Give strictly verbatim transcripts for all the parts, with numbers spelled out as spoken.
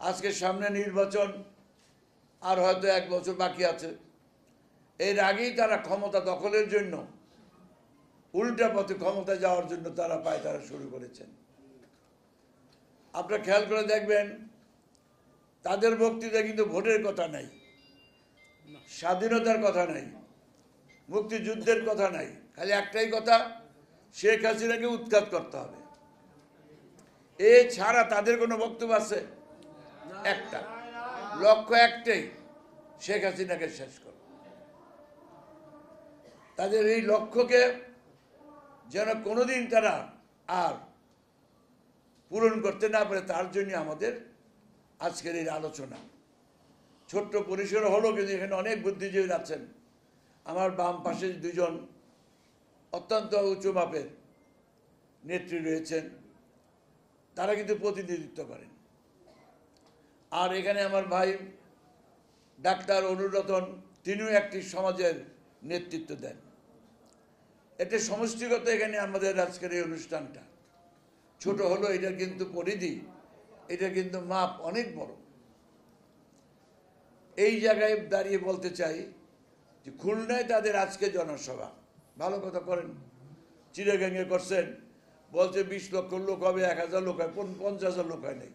আজকে সামনে নির্বাচন, আর হয়তো এক বছর বাকি আছে। এর আগেই তারা ক্ষমতা দখলের জন্য, উল্টা পথে ক্ষমতা যাওয়ার জন্য তারা পায় তারা শুরু করেছেন। আপনারা খেয়াল করে দেখবেন, তাদের বক্তৃতা কিন্তু ভোটের কথা নাই, স্বাধীনতার কথা নাই, মুক্তিযুদ্ধের কথা নাই, খালি একটাই কথা, শেখ হাসিনাকে উৎখাত করতে হবে। এছাড়া তাদের কোনো বক্তব্য আছে? একটা লক্ষ্য একটাই, শেখ হাসিনাকে শেষ করো। তাদের এই লক্ষ্যকে যেন কোনোদিন তারা আর পূরণ করতে না পারে, তার জন্য আমাদের আজকের এই আলোচনা। ছোট্ট পরিসর হলো, কিন্তু এখানে অনেক বুদ্ধিজীবী আছেন। আমার বাম পাশে দুজন অত্যন্ত উঁচু মাপের নেত্রী রয়েছেন, তারা কিন্তু প্রতিনিধিত্ব করেন। আর এখানে আমার ভাই ডাক্তার অনুরতন, তিনিও একটি সমাজের নেতৃত্ব দেন। এটা সমষ্টিগত এখানে আমাদের আজকের এই অনুষ্ঠানটা ছোট হলো, এটা কিন্তু পরিধি, এটা কিন্তু মাপ অনেক বড়। এই জায়গায় দাঁড়িয়ে বলতে চাই যে খুলনায় তাদের আজকে জনসভা, ভালো কথা করেন, চিড়াগাঙ্গে করছেন, বলছে বিশ লক্ষ লোক হবে, এক হাজার লোক হয়, পঞ্চাশ হাজার লোক হয় নাই,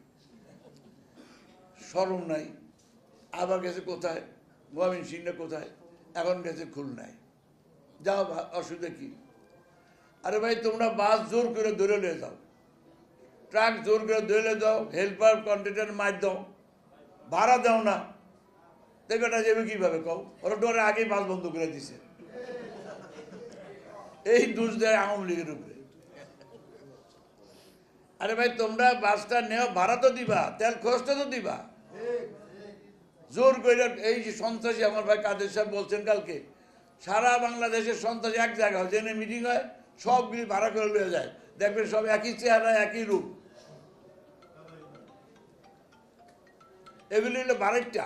শরম নাই। আবার গেছে কোথায়, ময়মনসিংহে কোথায়, এখন গেছে খুলনায়। যাও, অসুবিধা কি? আরে ভাই, তোমরা বাস জোর করে ধরে নিয়ে যাও, ট্রাক জোর করে ধরে দাও, হেল্পার কন্ট্রাক্টর মার দাও, ভাড়া দাও না, দেখবে না যাবে কিভাবে? কও, ওরা ডরে আগেই বাস বন্ধ করে দিছে। এই দোষ দেয় আওয়ামী লীগের উপরে। আরে ভাই, তোমরা বাসটা নেও, ভাড়া তো দিবা, তেল খরচটা তো দিবা। জোর করে এই যে সন্ত্রাসী, আমার ভাই কাদের সাহেব বলছেন কালকে, সারা বাংলাদেশের সন্ত্রাসী এক জায়গায় হয়, যেখানে মিটিং হয় সবগুলি ভাড়া করে নিয়ে যায়, দেখবেন সব একই চেহারা, একই রূপ। এগুলি হলো বারেকটা,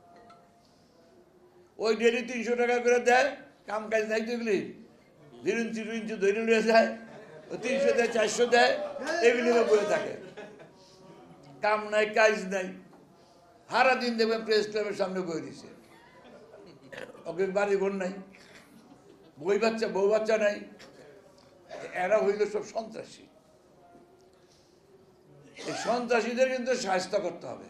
ওই ডেলি তিনশো টাকা করে দেয়, কাম কাজ নাই তো এগুলি, ধীরুন চিরুন ধরে নিয়ে যায়, ও তিনশো দেয়, চারশো দেয়, এগুলি বলে থাকে, কাম নাই কাজ নাই। সারা দিন দেখবেন প্রেস ক্লাবের সামনে বই দিছে, ওকে বাড়ি ঘর নাই, বই বাচ্চা বউ বাচ্চা নাই। এরা হইল সব সন্ত্রাসী। এই সন্ত্রাসীদের কিন্তু শায়েস্তা করতে হবে।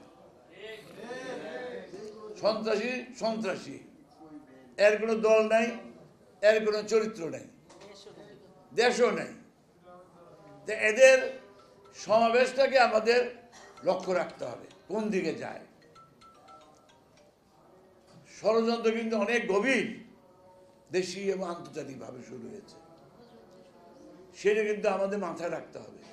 সন্ত্রাসী সন্ত্রাসী, এর কোনো দল নাই, এর কোনো চরিত্র নাই, দেশও নাই। তো এদের সমাবেশটাকে আমাদের লক্ষ্য রাখতে হবে, কোন দিকে যায়। ষড়যন্ত্র কিন্তু অনেক গভীর, দেশীয় এবং আন্তর্জাতিকভাবে শুরু হয়েছে, সেটা কিন্তু আমাদের মাথায় রাখতে হবে।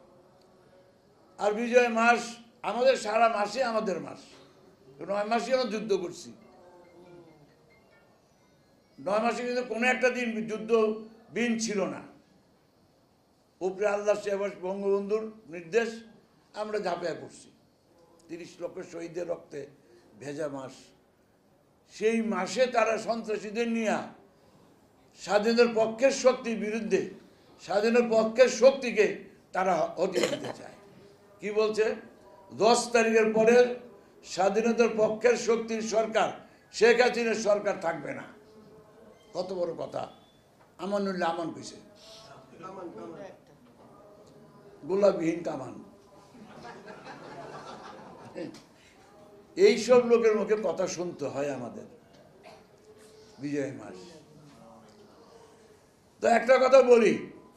আর বিজয় মাস আমাদের সারা মাসে আমাদের মাস, নয় মাসে আমরা যুদ্ধ করছি, নয় মাসে কিন্তু কোনো একটা দিন যুদ্ধ দিন ছিল না। উপরে আল্লাহ বঙ্গবন্ধুর নির্দেশ আমরা ঝাঁপিয়ে পড়ছি, তিরিশ লক্ষ শহীদের রক্তে ভেজা মাস। সেই মাসে তারা সন্ত্রাসীদের নিয়ে স্বাধীনের পক্ষের শক্তির বিরুদ্ধে স্বাধীনের পক্ষের শক্তিকে তারা হটিয়ে দিতে চায়। কি বলছে? দশ তারিখের পরে স্বাধীনতার পক্ষের শক্তির সরকার, শেখ হাসিনার সরকার থাকবে না। কত বড় কথা! আমানুল্লাহ আমান কইছে, গোলাবিহীন কামান। এইসব লোকের মুখে কথা শুনতে হয় আমাদের বিজয় মাস। তো একটা কথা বলি,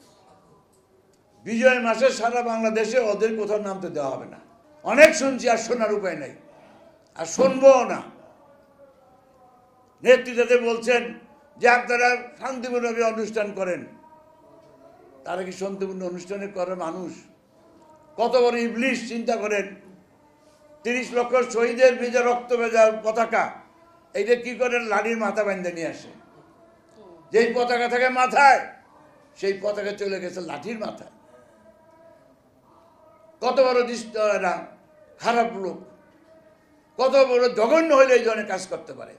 বিজয় মাসে সারা বাংলাদেশে ওদের কোথাও নামতে দেওয়া হবে না। অনেক শুনছি, আর শোনার উপায় নাই, আর শুনবো না। নেতৃত্বে বলছেন যে আপনারা শান্তিপূর্ণ অনুষ্ঠান করেন, তারা কি শান্তিপূর্ণ অনুষ্ঠানে করে মানুষ? কত বড় ইবলিশ চিন্তা করেন। তিরিশ লক্ষ শহীদের ভেজা রক্ত ভেজা পতাকা, এইটা কি করেন? লাঠির মাথা বাঁধে নিয়ে আসে, যেই পতাকা থাকে মাথায়, সেই পতাকা চলে গেছে লাঠির মাথায়। কত বড় দৃষ্ট এরা, খারাপ লোক, কত বড় জঘন্য হইলে এই ধরনের কাজ করতে পারে।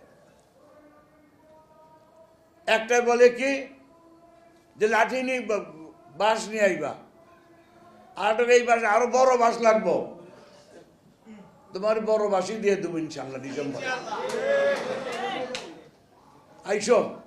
একটা বলে কি যে লাঠি নিয়ে বাঁশ নিয়ে আইবা, আর এই বাস আরো বড় বাঁশ লাগবো, তোমার বড় বাসি দিয়ে দেবো ইনশাল্লাহ ডিসেম্বর আইসো